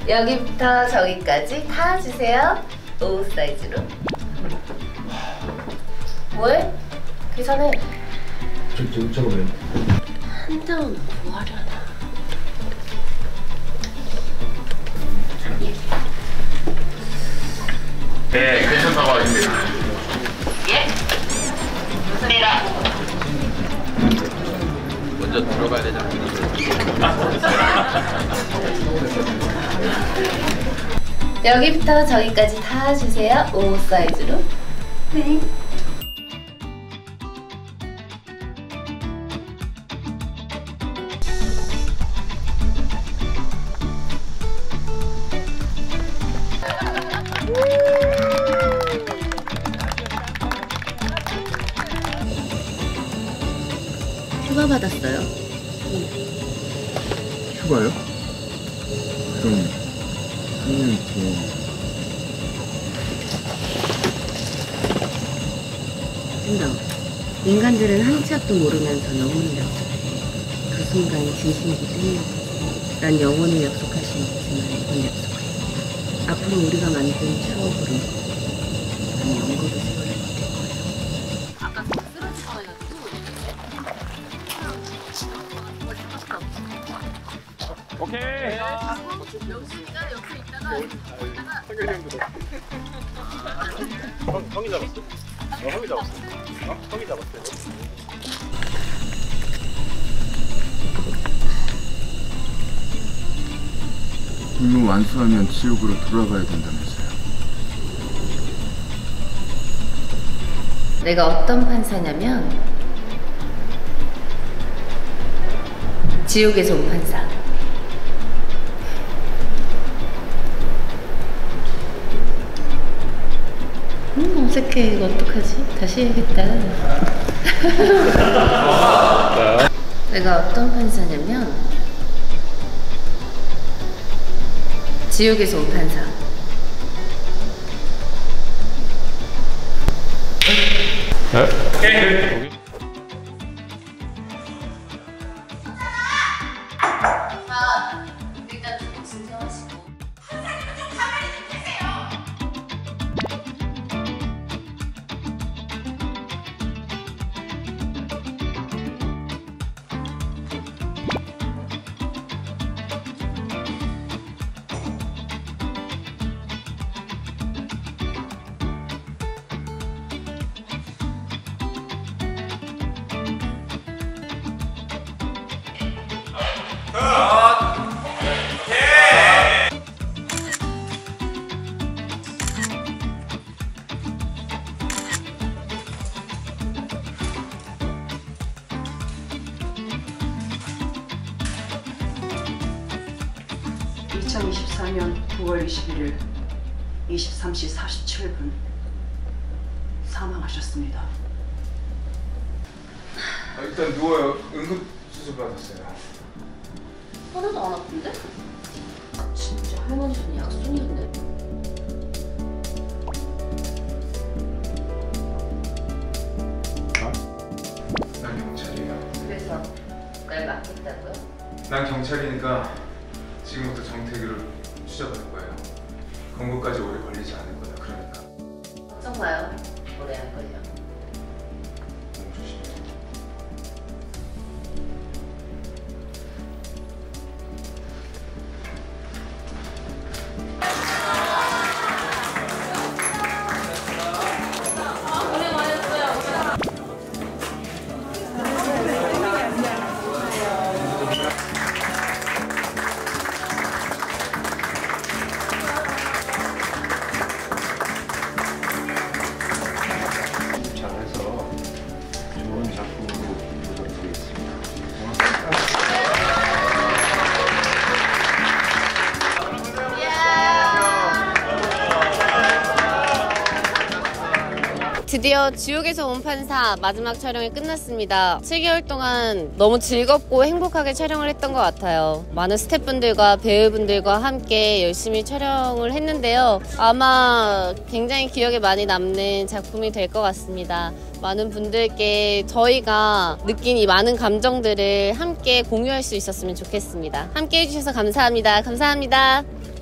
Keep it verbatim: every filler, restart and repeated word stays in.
여기부터 저기까지 다 주세요. 오 사이즈로. 뭘? 계산해. 저, 저, 저거 왜? 한 장은 뭐 하려나. 네, 괜찮다고 하십니다. 예? 무슨 일이야? 먼저 들어가야 되지 않나? 여기부터 저기까지 다 주세요. 오 사이즈로. 네. 휴가 받았어요. 휴가요? 그럼 한 년 뒤에 생각. 인간들은 한 치 앞도 모르면서 영혼을 약속해. 그 순간이 진심이기 때문에 난 영혼을 약속할 수 있지만 이건 약속해. 앞으로 우리가 만든 추억으로 난 연거를 세워야 될 거예요. 아까 쓰러질 뻔해가지고 오케이. 여기가 여기 있다가 있다가 성균이 형도 형, 형이 잡았어? 어, 형이 잡았어. 어? 형이 잡았어. 임무 완수하면 지옥으로 돌아가야 된다면서요. 내가 어떤 판사냐면 지옥에서 온 판사. 음 어색해. 이거 어떡하지? 다시 해야겠다. 내가 어떤 판사냐면 지옥에서 온 판사. 오케이. 자, 일단 조금 진정하시고. 이천이십사 년 구월 이십일일 이십삼 시 사십칠 분 사망하셨습니다. 아, 일단 누워요. 응급수술 받았어요. 하나도 안 아픈데? 진짜 할머니 손이 약손이었네. 아? 난 경찰이에요. 그래서 날 맡겠다고요? 난 경찰이니까 지금부터 정태규를 추적할 거예요. 검거까지 오래 걸리지 않을 거야. 그러니까 걱정 마요. 오래 안 걸려. 너무 조심해. 잘해서 좋은 작품으로 부탁드리겠습니다. 드디어 지옥에서 온 판사 마지막 촬영이 끝났습니다. 칠 개월 동안 너무 즐겁고 행복하게 촬영을 했던 것 같아요. 많은 스태프분들과 배우분들과 함께 열심히 촬영을 했는데요. 아마 굉장히 기억에 많이 남는 작품이 될 것 같습니다. 많은 분들께 저희가 느낀 이 많은 감정들을 함께 공유할 수 있었으면 좋겠습니다. 함께 해주셔서 감사합니다. 감사합니다.